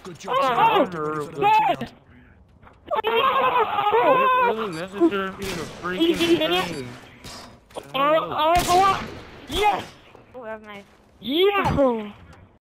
Good job. Yes! It really necessary being a freaking thing. Go on! Yes! Oh, that was nice. Yes!